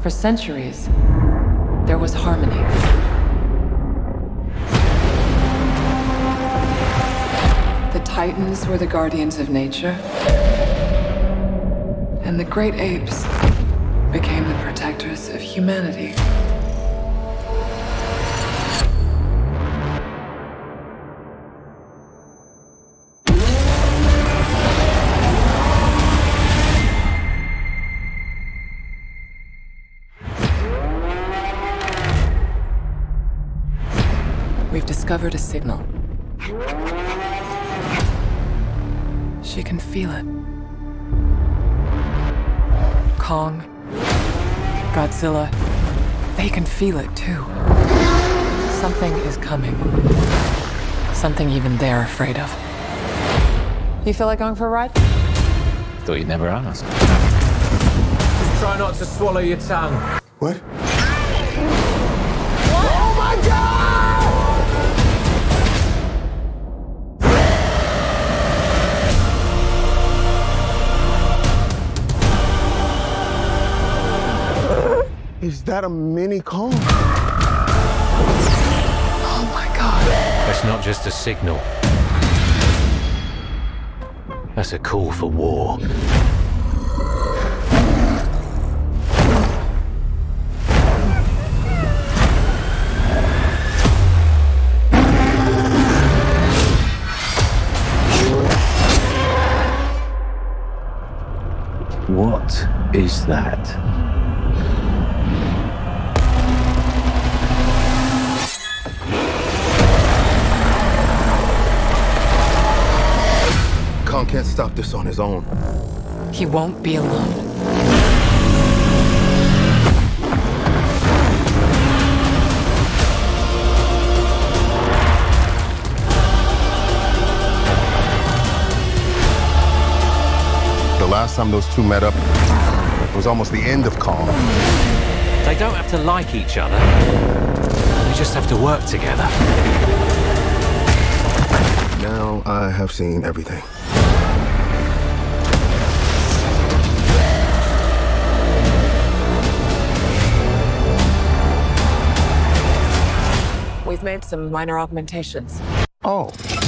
For centuries, there was harmony. The Titans were the guardians of nature, and the great apes became the protectors of humanity. We've discovered a signal. She can feel it. Kong, Godzilla, they can feel it too. Something is coming. Something even they're afraid of. You feel like going for a ride? Thought you'd never ask. Just try not to swallow your tongue. What? Oh my God! Is that a mini Kong? Oh my God. That's not just a signal. That's a call for war. What is that? Kong can't stop this on his own. He won't be alone. The last time those two met up, it was almost the end of Kong. They don't have to like each other. They just have to work together. Now I have seen everything. We've made some minor augmentations. Oh.